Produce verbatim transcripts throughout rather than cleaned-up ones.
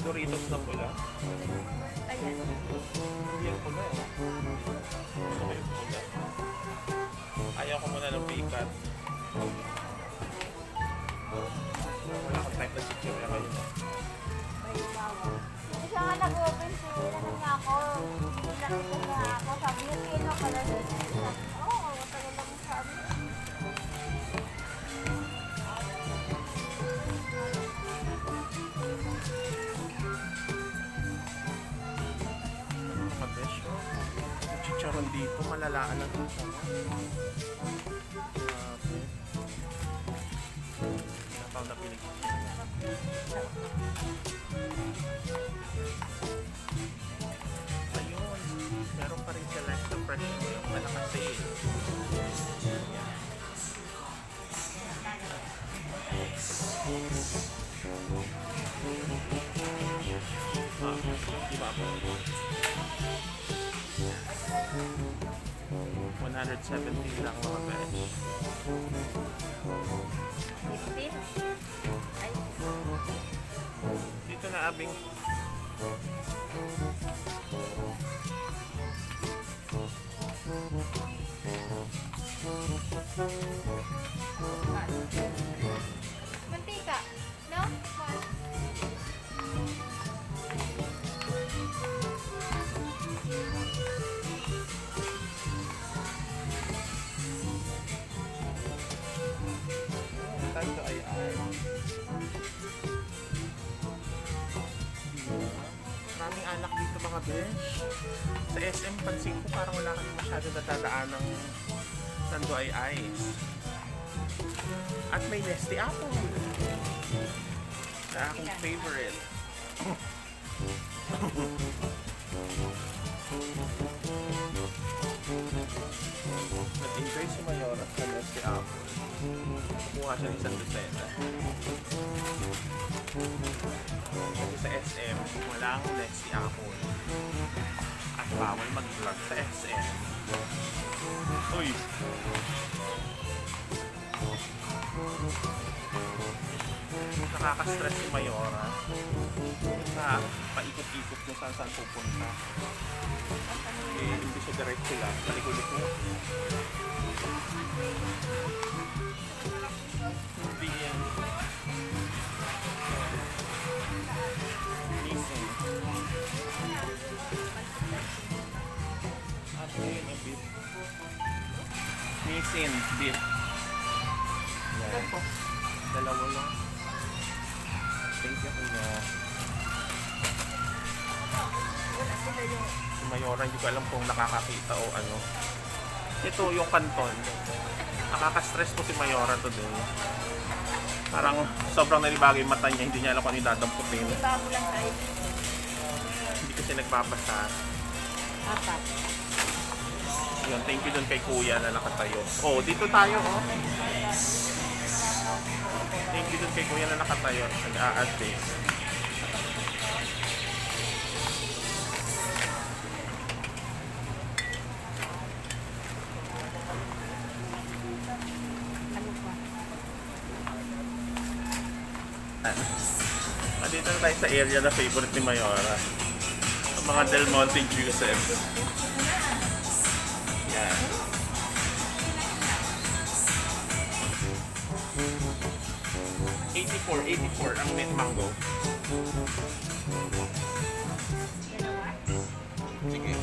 Doritos na pula. Ayan. Hindi yung pula eh. Gusto ko yung pula. Ayaw ko muna ng pikat. Wala akong type na chichir na kayo. May bawa. Hindi siya nga nag-open siya. Ano nga ako. Nakita na ako. Sabi niya, kino pala siya. Oo, matagal lang sabi. Chicharon dito, malalaan na ito. Grabe. Natawag na pinig. Ayun, meron pa rin sila extra fresh mo yung malakas sale. Ah, diba ako? one hundred seventeen lang mga bench. fifteen? Ay. Dito na abing. Mantika, no? Ito ay ay. Maraming alak dito mga besh. Sa S M pansin ko parang wala kami masyado natadaan ng Nando ay ice. At may Nesty Apple. Na akong favorite. Nag-enjoy si Mayora sa Nesty Apple. Kumuha siya ng isang dosena. Kasi sa S M, walang Nesty Apple. At bawal mag-vlog sa S M. Uy! Nakaka-stress si Mayora. Na paikot-ikot kung saan saan pupunta. Eh, hindi siya direct sila. Palikulik mo. Hindi yan. Missing. Ano yun yung beef? Missing beef. Yan. Dalawa lang. Thank you kuya. Si Mayora, hindi ko alam kung nakakakita o ano. Ito yung kanton. Nakaka-stress po si Mayora today. Parang sobrang nalibagay yung mata niya, hindi niya alam kung ano yung dadamputin. Bago lang tayo. Hindi kasi nagbabasa. Apat. Yun, thank you dun kay kuya na nakatayo. Oh, dito tayo oh. Thank you dun kay kuya na nakatayo. Nag-a-advise. Dito na tayo sa area na favorite ni Mayora. Ang mga Del Monte juices. Yan. eighty-four, eighty-four ang mint mango. Sige.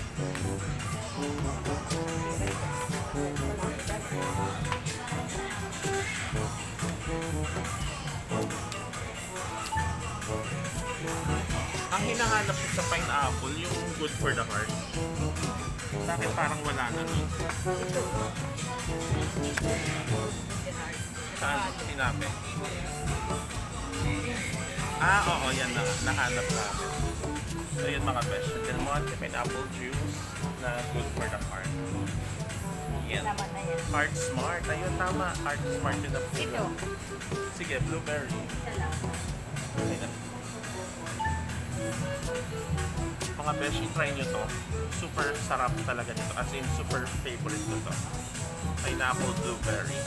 Ang hinahanap ko sa pineapple, yung good for the heart. Sa akin parang wala na. Saan? Sinabi? Ah, oo, yan na. Nahanap namin. So yun mga besh. Del Monte pineapple juice na good for the heart. Yan. Heart Smart. Ayun, tama. Heart Smart yun na po. Ito. Sige, blueberry. Ayun. Mga besh, try nyo to. Super sarap talaga nito. As in, super favorite ko to. Pineapple blueberry.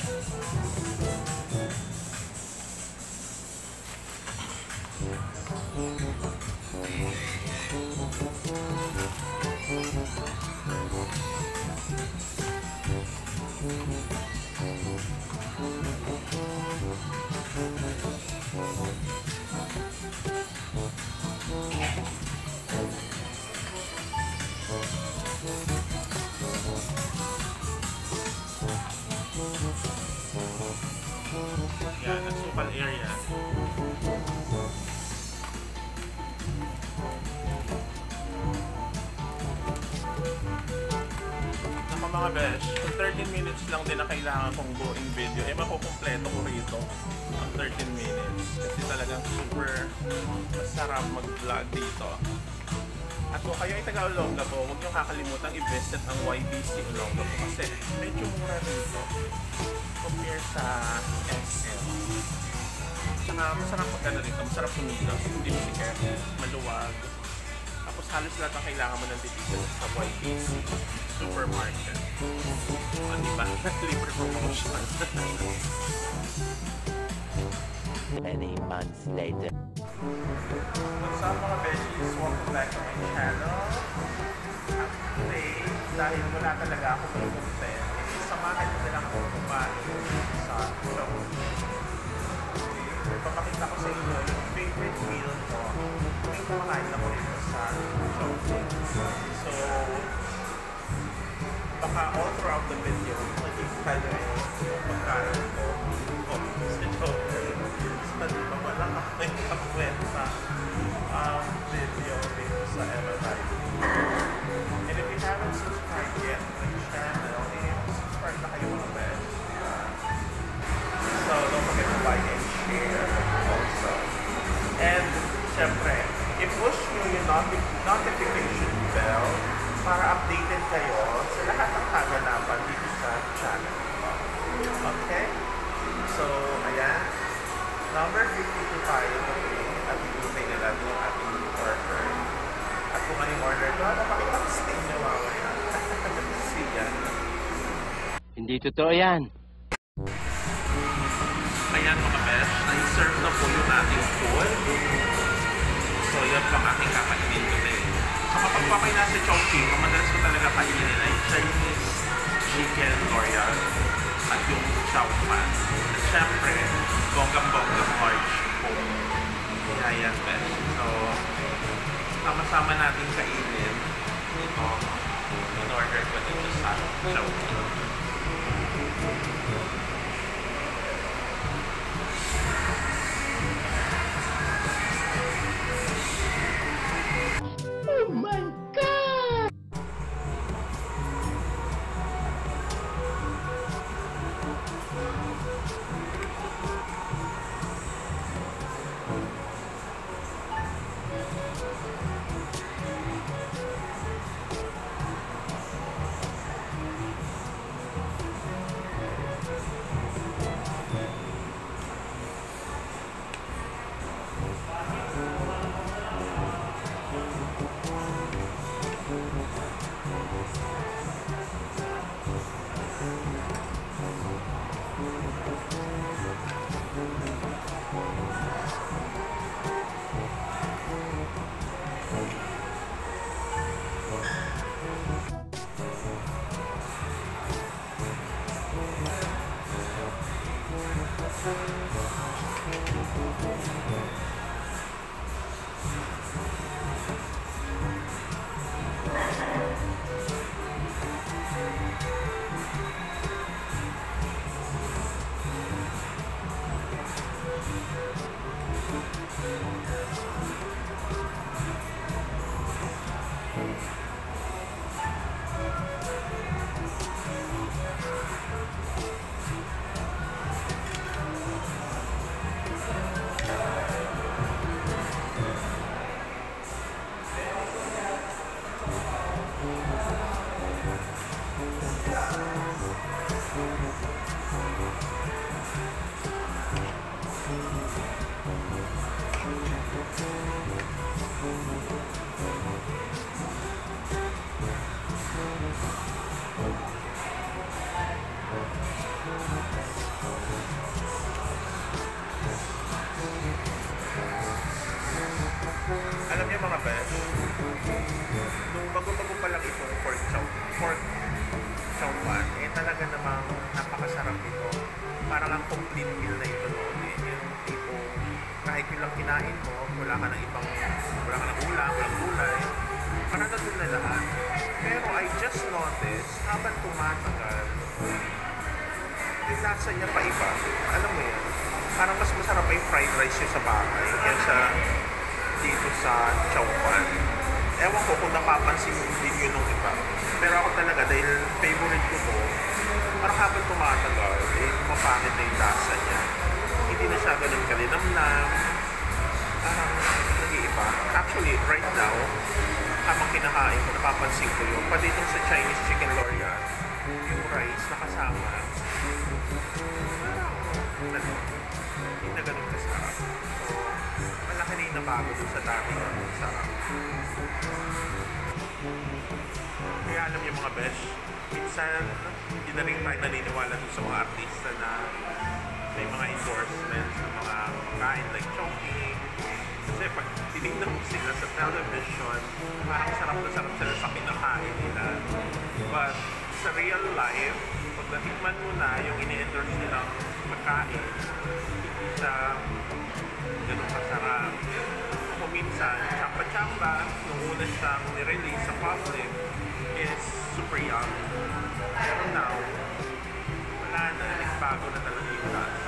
Yan, nasukal area. Naka mga besh, kung thirteen minutes lang din na kailangan kong buuing video, eh makukumpleto ko rito ang thirteen minutes. Kasi talagang super masarap mag-vlog dito. At kung kayo ay taga Olongapo, huwag niyong kakalimutang i-visit ang Y B C Olongapo kasi medyo mura dito compare sa S M. Tsaka masarap pag ano dito, masarap tumigas, hindi masikip, maluwag. Tapos halos lahat ang kailangan mo ng dito sa Y B C Supermarket. O diba? Libre promotion. Many months later. What's up mga besties? Welcome back to my channel. At today, dahil wala talaga ako may content, eh, samahan nyo na lang ako kumain sa show. Papakita ko sa inyo yung favorite meal ko kung kumakain ako dito sa show. So, baka all throughout the video, makikita nyo yung pagkain ko sa show. So, di ba wala ka may kakwenta ang video dito sa advertising. And if you haven't subscribed yet to my channel, eh, subscribe na kayo mga best. So, don't forget to like and share also. And, syempre, i-push nyo yung noti- notification bell para updated kayo sa lahat ng kaganapan dito sa channel. Okay? So, ayan. Number fifty-two tayo at itutay na natin yung ating order. At kung ano yung order ko, napakita ko sa inyo mamaya. See ya. Hindi totoo yan. Ayan mga best, na-serve na po yung ating food. So yan po ang ating kakainin today. So kapag pa kayo nasa Chongqing, ang madalas ko talaga kainin ay Chinese chicken royal at yung chow fan. At syempre, bonggang-bonggang large po. Kaya yan best. So, sama-sama natin kainin ito. In-order ko dito sa Chongqing. Oh my God! besh, nung bago-bago pa lang itong pork chow, pork chow fan, eh talaga namang napakasarap ito. Parang ang complete meal na ito noon eh. Yung tipo, kahit yung lang kinain mo, wala ka ng ibang, wala ka ng ulam, walang gulay, parang nandun na lahat. Pero I just noticed, habang tumatagal, yung lasa niya pa iba. Alam mo yan, parang mas masarap pa yung fried rice yung sa bahay kaysa dito sa chow fan. Ewan ko kung napapansin din yun ng iba. Pero ako talaga, dahil favorite ko to, parang habang tumatagal, eh, mapangit na yung lasa niya. Hindi na siya ganun kalinamnam. Parang nag-iiba. Actually, right now, habang kinakain ko, napapansin ko yun. Pati itong sa Chinese chicken loria, yung rice nakasama, parang, ano, hindi na ganun kasarap. So, malaki na yung nabago dun sa dati yung sarap. Kaya alam niyo mga besh, minsan hindi na rin tayo naniniwala dun sa mga artista na may mga endorsements ng mga pagkain like Chongqing. Kasi pag tinignan mo sila sa television, parang sarap na sarap sila sa kinakain nila. But sa real life, pag natikman mo na yung ini-endorse nilang pagkain, hindi siya ganun kasarap. Kung minsan, chamba-chamba, nung una siyang nirelease sa public, is super young. Pero now, wala na, nagbago na talaga yung lasa.